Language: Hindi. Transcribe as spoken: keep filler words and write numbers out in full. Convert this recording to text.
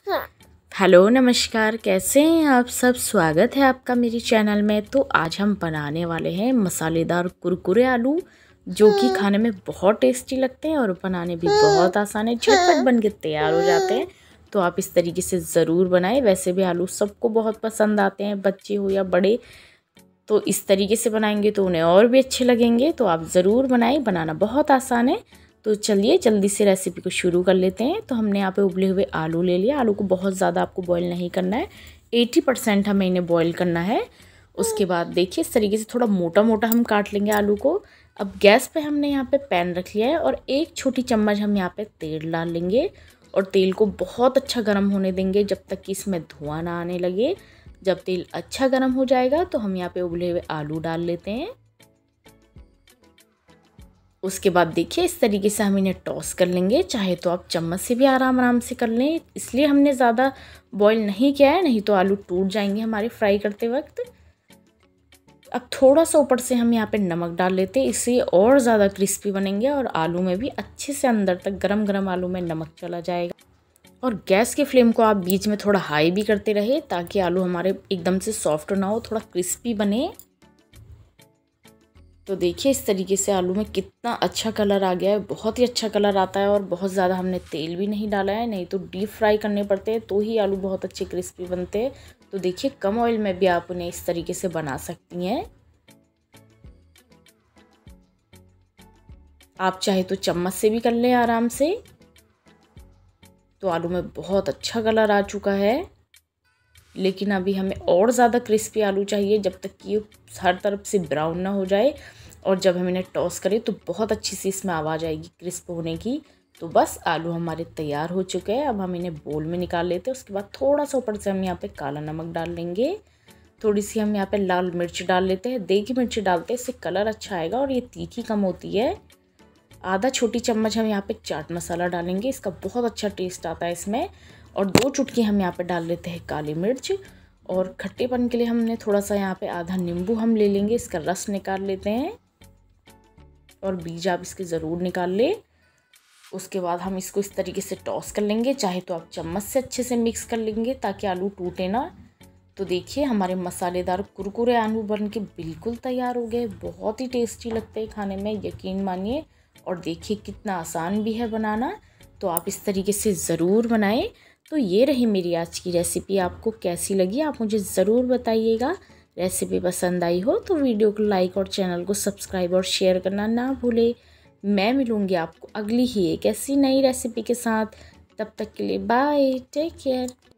हेलो नमस्कार, कैसे हैं आप सब। स्वागत है आपका मेरे चैनल में। तो आज हम बनाने वाले हैं मसालेदार कुरकुरे आलू, जो कि खाने में बहुत टेस्टी लगते हैं और बनाने भी बहुत आसान है, झटपट बन के तैयार हो जाते हैं। तो आप इस तरीके से ज़रूर बनाएं। वैसे भी आलू सबको बहुत पसंद आते हैं, बच्चे हो या बड़े। तो इस तरीके से बनाएंगे तो उन्हें और भी अच्छे लगेंगे। तो आप ज़रूर बनाएं, बनाना बहुत आसान है। तो चलिए जल्दी से रेसिपी को शुरू कर लेते हैं। तो हमने यहाँ पे उबले हुए आलू ले लिया। आलू को बहुत ज़्यादा आपको बॉईल नहीं करना है, अस्सी परसेंट हमें इन्हें बॉईल करना है। उसके बाद देखिए इस तरीके से थोड़ा मोटा मोटा हम काट लेंगे आलू को। अब गैस पे हमने यहाँ पे पैन रख लिया है और एक छोटी चम्मच हम यहाँ पे तेल डाल लेंगे और तेल को बहुत अच्छा गर्म होने देंगे जब तक कि इसमें धुआं ना आने लगे। जब तेल अच्छा गर्म हो जाएगा तो हम यहाँ पे उबले हुए आलू डाल लेते हैं। उसके बाद देखिए इस तरीके से हम इन्हें टॉस कर लेंगे। चाहे तो आप चम्मच से भी आराम आराम से कर लें, इसलिए हमने ज़्यादा बॉईल नहीं किया है, नहीं तो आलू टूट जाएंगे हमारे फ्राई करते वक्त। अब थोड़ा सा ऊपर से हम यहाँ पे नमक डाल लेते हैं, इससे और ज़्यादा क्रिस्पी बनेंगे और आलू में भी अच्छे से अंदर तक गरम गरम आलू में नमक चला जाएगा। और गैस के फ्लेम को आप बीच में थोड़ा हाई भी करते रहे ताकि आलू हमारे एकदम से सॉफ्ट ना हो, थोड़ा क्रिस्पी बने। तो देखिए इस तरीके से आलू में कितना अच्छा कलर आ गया है, बहुत ही अच्छा कलर आता है और बहुत ज़्यादा हमने तेल भी नहीं डाला है, नहीं तो डीप फ्राई करने पड़ते हैं तो ही आलू बहुत अच्छे क्रिस्पी बनते हैं। तो देखिए कम ऑयल में भी आप उन्हें इस तरीके से बना सकती हैं। आप चाहे तो चम्मच से भी कर लें आराम से। तो आलू में बहुत अच्छा कलर आ चुका है, लेकिन अभी हमें और ज़्यादा क्रिस्पी आलू चाहिए जब तक कि हर तरफ से ब्राउन ना हो जाए। और जब हम इन्हें टॉस करें तो बहुत अच्छी सी इसमें आवाज़ आएगी क्रिस्प होने की। तो बस आलू हमारे तैयार हो चुके हैं। अब हम इन्हें बोल में निकाल लेते हैं। उसके बाद थोड़ा सा ऊपर से हम यहाँ पे काला नमक डाल लेंगे, थोड़ी सी हम यहाँ पे लाल मिर्च डाल लेते हैं। देगी मिर्च डालते हैं, इससे कलर अच्छा आएगा और ये तीखी कम होती है। आधा छोटी चम्मच हम यहाँ पे चाट मसाला डालेंगे, इसका बहुत अच्छा टेस्ट आता है इसमें। और दो चुटकी हम यहाँ पे डाल लेते हैं काली मिर्च। और खट्टेपन के लिए हमने थोड़ा सा यहाँ पे आधा नींबू हम ले लेंगे, इसका रस निकाल लेते हैं और बीज आप इसके ज़रूर निकाल ले। उसके बाद हम इसको इस तरीके से टॉस कर लेंगे, चाहे तो आप चम्मच से अच्छे से मिक्स कर लेंगे ताकि आलू टूटे ना। तो देखिए हमारे मसालेदार कुरकुरे आलू बन के बिल्कुल तैयार हो गए। बहुत ही टेस्टी लगते हैं खाने में, यकीन मानिए। और देखिए कितना आसान भी है बनाना। तो आप इस तरीके से ज़रूर बनाएं। तो ये रही मेरी आज की रेसिपी। आपको कैसी लगी आप मुझे ज़रूर बताइएगा। रेसिपी पसंद आई हो तो वीडियो को लाइक और चैनल को सब्सक्राइब और शेयर करना ना भूले। मैं मिलूँगी आपको अगली ही एक ऐसी नई रेसिपी के साथ। तब तक के लिए बाय, टेक केयर।